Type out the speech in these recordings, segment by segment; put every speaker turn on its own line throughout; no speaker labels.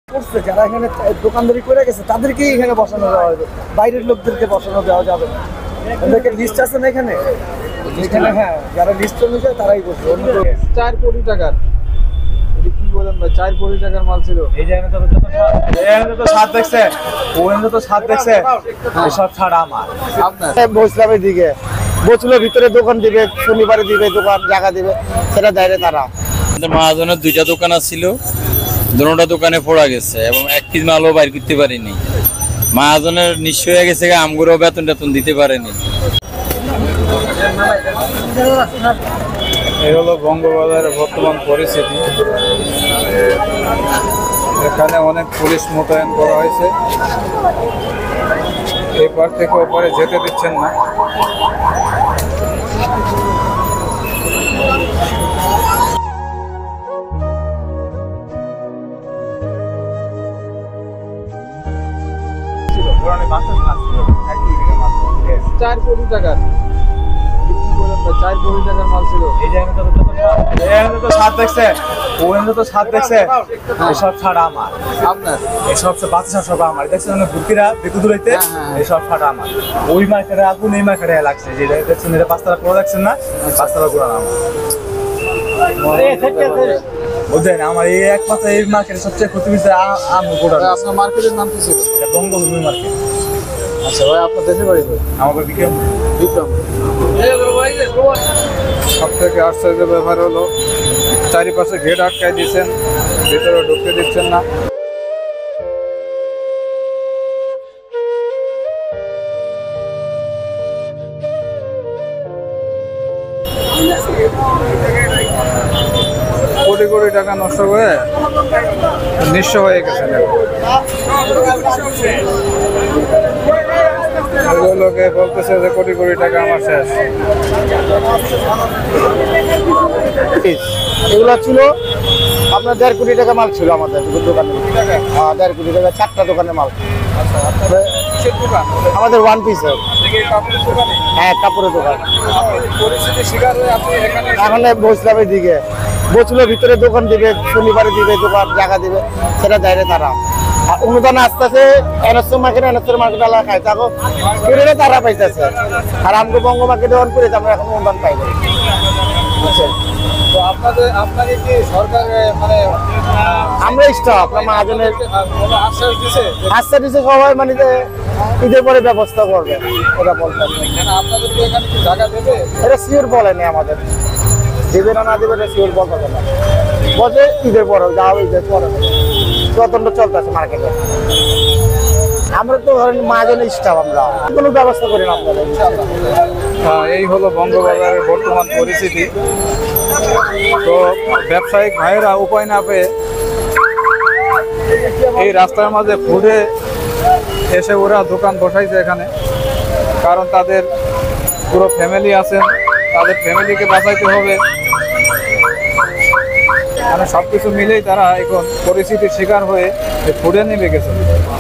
করছে যারা এখানে দোকানদারি করে গেছে তাদেরকেই এখানে বসানো দেওয়া হবে, বাইরের লোকদেরকে বসানো দেওয়া যাবে না। ওদেরকে লিস্ট আছে না এখানে, এখানে হ্যাঁ যারা লিস্ট অনুযায়ী তারাই বসবে।
4 কোটি টাকার কি বলেন ভাই, 4 কোটি টাকার মাল ছিল।
এই জায়গায় তো ছাদ দেখছে, ওখানে তো ছাদ দেখছে, সব ছাড় আমার।
আপনার
বসলামের দিকে বসলের ভিতরে দোকান দিবে, শনিবারে দিবে দোকান জায়গা দিবে, সেটা দেয় তারা।
মহাজনের 2টা দোকান ছিল, দুটোটা দোকানে পড়া গেছে এবং 1 কেজি মালও বাইর করতে পারিনি। মহাজনের নিঃস্ব হয়ে গেছে, আমগুলো বেতন টেতন দিতে পারেনি।
এই হলো বঙ্গবাজারের বর্তমান পরিস্থিতি। এখানে অনেক পুলিশ মোতায়েন করা হয়েছে, এই পার থেকে ওপারে যেতে দিচ্ছেন না। চার কোটি টাকার কি বলেন ভাই, 4 কোটি টাকার মাল ছিল।
এই জায়গায় তো ছাদ দেখছে, ওখানে তো ছাদ দেখছে, সব ছাড় আমার।
আপনার
এসব বাচ্চা সব আমার দেখছেন, বুকিরা বিদ্যুৎ হইতে এসব ছাড় আমার। ওই মার্কেটে আগুন এই মার্কেটে লাগছে, যে দেখছেন এটা 5 তলা করে দেখছেন না, 5 তলা করে আমার বুঝলেন। আমার এই একমাত্র এই মার্কেটে সবচেয়ে ক্ষতি হয়েছে আমি গোটা।
আপনার মার্কেটের নাম কি ছিল?
বঙ্গভূমি মার্কেট।
আচ্ছা ভাই, আপনার দেশের বাড়ি ভাই?
আমাকে বিক্রম।
সব থেকে আশ্চর্য ব্যাপার হলো চারিপাশে গেট আটকায় দিচ্ছেন, ভেতরে ঢুকতে দিচ্ছেন না। কোটি কোটি টাকা নষ্ট করে নিঃস্ব হয়ে গেছেন। লোকে বলতেছে যে কোটি কোটি টাকা আমার শেষ।
এগুলো ছিল আপনার 1.5 কোটি টাকা মাল ছিল আমাদের দোকানে। 1.5 কোটি টাকা 4টা দোকানের মাল। আমাদের ওয়ান পিসের, হ্যাঁ কাপড়ের দোকান। এখন বসলামের দিকে বসলের ভিতরে দোকান দিবে, শনিবারে দিবে দোকান জায়গা দিবে, সেটা দেয় তারা। আর অনুদান আসতে আছে এনএসএ মার্কেট এলাকা খাই থাকো করে তারা পাইতেছে। আর আমাকে বঙ্গ মার্কেটে অন করে আমরা এখন অনুদান পাই না।
তো আপনাকে কি সরকার মানে
আমরা স্টাফ মহাজনের
আশ্বাস দিছে
আস্থা দিচ্ছে সবাই, মানে যে ঈদের পরে ব্যবস্থা করবে এটা বলতেন।
আপনাদের কি এখানে কি জায়গা দেবে?
এটা শিওর বলেনি আমাদের, দেবে না দেবে এটা শিওর বলতে হবে না। বলছে ঈদের পরে যাও, ঈদের পরে তদন্ত চলতেছে মার্কেটে। আমরা তো ধরেন মহাজনের স্টাফ, আমরা কোনো ব্যবস্থা করি না আপনাদের।
এই হলো বঙ্গবাজারের বর্তমান পরিস্থিতি। তো ব্যবসায়িক ভাইয়েরা উপায় না পেয়ে এই রাস্তার মাঝে ফুটে এসে ওরা দোকান বসাইছে এখানে, কারণ তাদের পুরো ফ্যামিলি আছেন, তাদের ফ্যামিলিকে বাঁচাইতে হবে। মানে সবকিছু মিলেই তারা এখন পরিস্থিতির শিকার হয়ে ফুটে নেমে গেছে।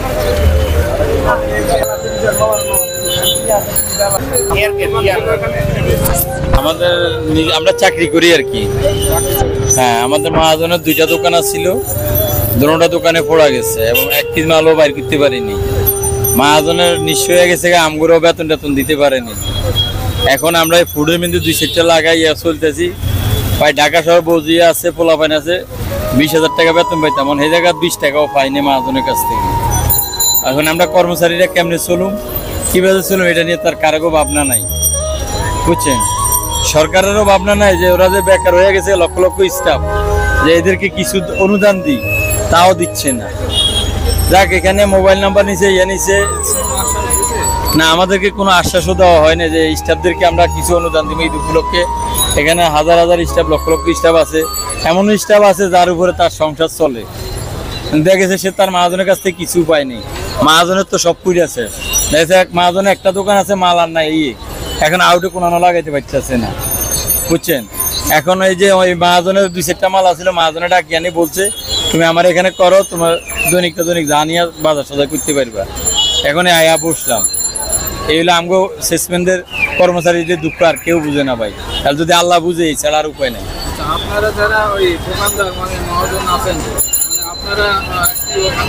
আমরা চাকরি করি আর কি। হ্যাঁ, আমাদের মহাজনের 2টা দোকান ছিল, দুটোটা দোকানে পড়া গেছে এবং 1 কেজি মালও বাইর করতে পারিনি। মহাজনের নিঃস্ব হয়ে গেছে, আমগুলো বেতন টেতন দিতে পারেনি। এখন আমরা ফুডের মধ্যে 2 সেটটা লাগাইয়া চলতেছি। ভাই ঢাকা শহর বজিয়ে আছে, পোলাপাইন আছে, 20,000 টাকা বেতন পাইতাম, সেই জায়গায় 20 টাকাও পাইনি মহাজনের কাছ থেকে। এখন আমরা কর্মচারীরা কেমনে চলুম, কিভাবে চলুম, এটা নিয়ে তার কারো ভাবনা নাই, বুঝছেন। সরকারেরও ভাবনা নাই যে ওরা যে বেকার হয়ে গেছে লক্ষ লক্ষ স্টাফ, যে এদেরকে কিছু অনুদান দিই, তাও দিচ্ছে না। যাক, এখানে মোবাইল নাম্বার নিছে, নিছে না, আমাদেরকে কোনো আশ্বাসও দেওয়া হয় না যে স্টাফদেরকে আমরা কিছু অনুদান দিব এই উপলক্ষে। এখানে হাজার হাজার স্টাফ, লক্ষ লক্ষ স্টাফ আছে, এমন স্টাফ আছে যার উপরে তার সংসার চলে। দেখা গেছে সে তার মহাজনের কাছ থেকে কিছু পায়নি। মহাজনের তো সব কুড়ি আছে, দেখা এক মহাজনের একটা দোকান আছে, মাল আর নাই, এখন আউটে কোনো লাগাইতে পারতেছে না, বুঝছেন। এখন এই যে ওই মহাজনের 2 সেটটা মাল আছিল, মহাজনের ডাকি আনি বলছে তুমি আমার এখানে করো, তোমার দৈনিক জানিয়া বাজার সজাগ করতে পারবা। এখন আয়া বসলাম, এই হলো আমগো সেসমেন্টের কর্মচারীদের দুঃখ, আর কেউ বুঝে না ভাই। আর যদি আল্লাহ বুঝে, ছাড়া আর উপায় নেই।
আপনারা যারা ওই দোকানদার মানে মহাজন আছেন, মানে আপনারা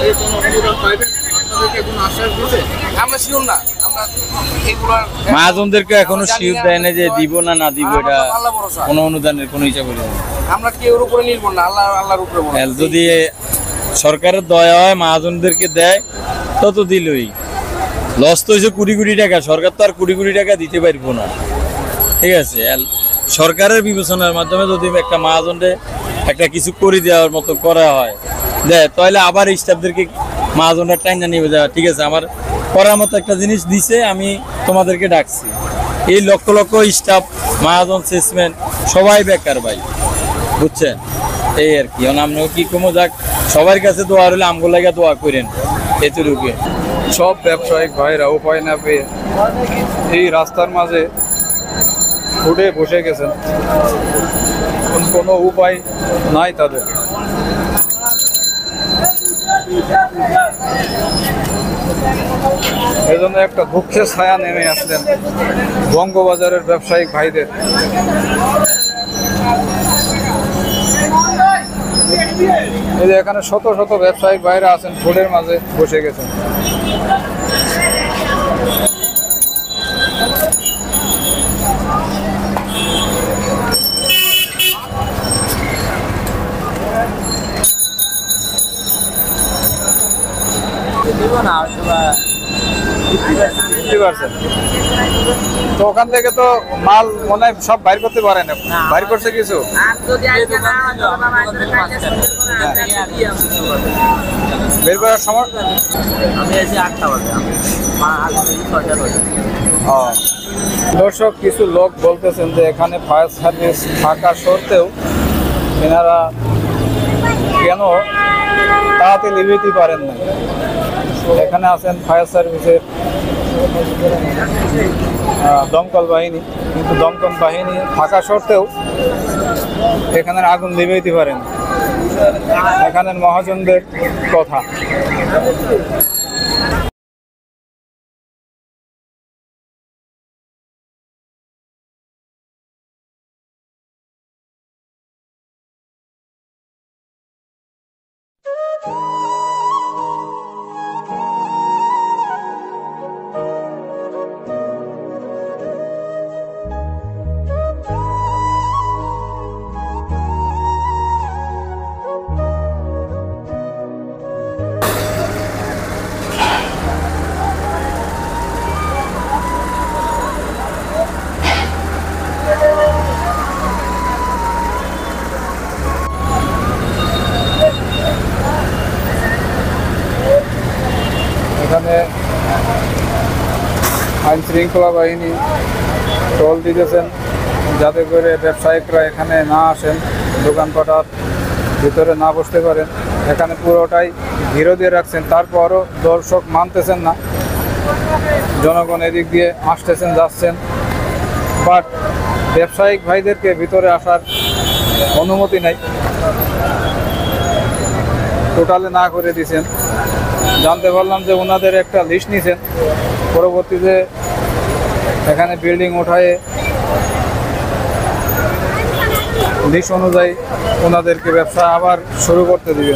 আমরা শিওর না, আমরা এগুলো
মহাজনদেরকে এখনো শিওর দেয় না যে দিব না না দিব, এটা
আল্লাহ ভরসা।
কোনো অনুদানের কোনো হিসাব নেই।
আমরা কেউর উপরে নির্ভর না, আল্লাহর উপরে ভরসা।
আর যদি সরকারের দয়া হয় মহাজনদেরকে দেয় তত দিলই। লস তো হয়েছে কোটি কোটি টাকা, সরকার তো আর কোটি কোটি টাকা দিতে পারবো না, ঠিক আছে। আর সরকারের বিবেচনার মাধ্যমে যদি একটা মহাজনকে একটা কিছু করে দেওয়ার মতো করা হয় দেয়, তাহলে আবার স্টাফদেরকে মহাজনরা টাইনা নিয়ে যাওয়া, ঠিক আছে আমার করার মতো একটা জিনিস দিছে, আমি তোমাদেরকে ডাকছি। এই লক্ষ লক্ষ স্টাফ, মহাজন, সেলসম্যান সবাই বেকার ভাই, বুঝছেন? এই আর কি। আমরা কি কমো, যাক সবার কাছে দোয়া হলে আমগো লাগা দোয়া করেন এতটুকু।
সব ব্যবসায়িক ভাইরা উপায় না পেয়ে এই রাস্তার মাঝে উঠে বসে গেছেন, কোনো উপায় নাই তাদের। এজন্য একটা দুঃখের ছায়া নেমে আসলেন বঙ্গবাজারের ব্যবসায়িক ভাইদের। এই যে এখানে শত শত ব্যবসায়িক ভাইরা আছেন, ফোর্ডের মাঝে বসে গেছেন। তো ওখান থেকে তো মাল মনে হয় সব বাইর করতে পারে না, বাইর করছে কিছু। বের করার সময় দর্শক, কিছু লোক বলতেছেন যে এখানে ফায়ার সার্ভিস থাকা সত্ত্বেও এনারা কেন তাড়াতাড়ি নিভিতে পারেন না। এখানে আছেন ফায়ার সার্ভিসের দমকল বাহিনী, কিন্তু দমকল বাহিনী থাকা সত্ত্বেও এখানের আগুন নিভিতে পারেন। এখানের মহাজনদের কথা। এখানে আইন শৃঙ্খলা বাহিনী টোল দিতেছেন যাতে করে ব্যবসায়িকরা এখানে না আসেন, দোকানপাটার ভিতরে না বসতে পারেন। এখানে পুরোটাই ঘিরে দিয়ে রাখছেন, তারপরও দর্শক মানতেছেন না। জনগণ এদিক দিয়ে আসতেছেন যাচ্ছেন, বাট ব্যবসায়িক ভাইদেরকে ভিতরে আসার অনুমতি নাই, টোটালে না করে দিয়েছেন। জানতে পারলাম যে ওনাদের একটা লিস্ট নিয়েছেন, পরবর্তীতে এখানে বিল্ডিং ওঠায় লিস্ট অনুযায়ী ওনাদেরকে ব্যবসা আবার শুরু করতে দিবেন।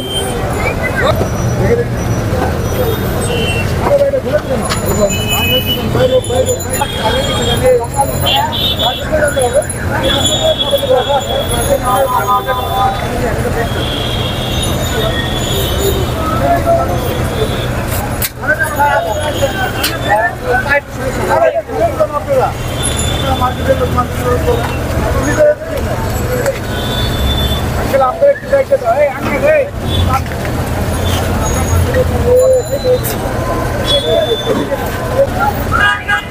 আমরা